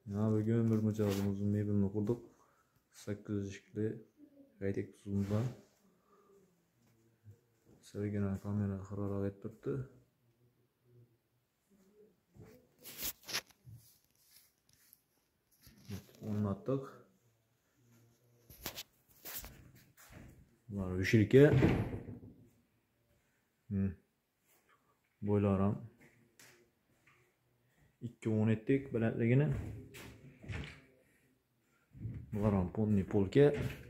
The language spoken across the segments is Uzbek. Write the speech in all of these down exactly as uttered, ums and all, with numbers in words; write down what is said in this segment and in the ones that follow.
Ya bugün bir mıcağımızın mebelini kurduk. sakkiz eshikli gaytek tuzumdan. Sevgine kamera karar etip turibdi. O'rnatdik. Bular o'shirga. Bo'ylari ham ikki o'n etdik balandligini. Bular ham polni polka.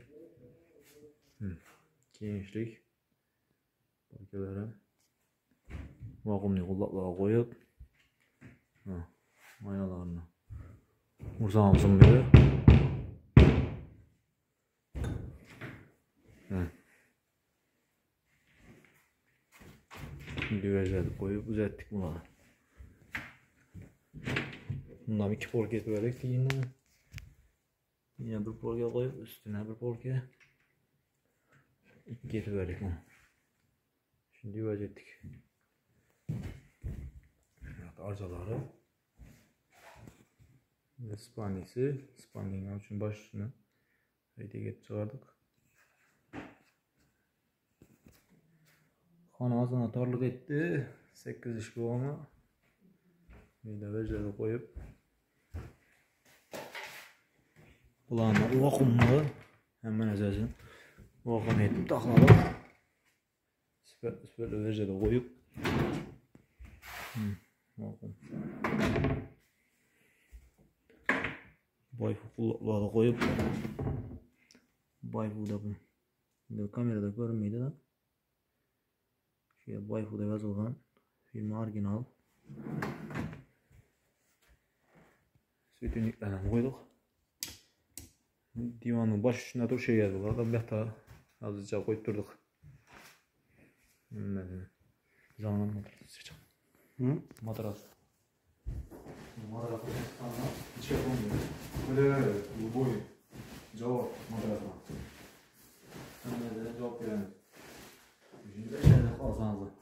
Kenglik. Polkalari. Vakuumli qo'llablarga qo'yib, ha, maynalarni urzamizmi beri. Ha. Diverjani qo'yib uzatdik bularni. Bundan ikki polka etib berdik, keyin yana bir polka qo'yib, ustuna bir polka. ikki etib berdik buni. Şimdi diverjetdik. Arjalari. Spanisi, spanning uchun boshini qaytaga chiqardik. Xona ozgina torlik etdi. sakkiz ish bo'lmi? Menda verjani qo'yib. Bularni vakuumni hamma narsasini vakuum etib taxladik. Sifat sifat verjani qo'yib. Vakuum. Bayfu qo'llablarni qo'yib. Bayfuda bu. Endi kamerada ko'rinmaydi da. Shu Bayfu deb yozilgan. Film original. Svetonyiklarni ham qo'ydik. Divanning bosh uchidan turishga bular bu yoqda hozircha qo'yib turdik. Mana zaman matras. Hı? Matras. Matras. İçeri koymuyor. Böyle bu boy. Cevap matrasına. Hemen de cevap verelim. Şimdi şeyde kalsanız.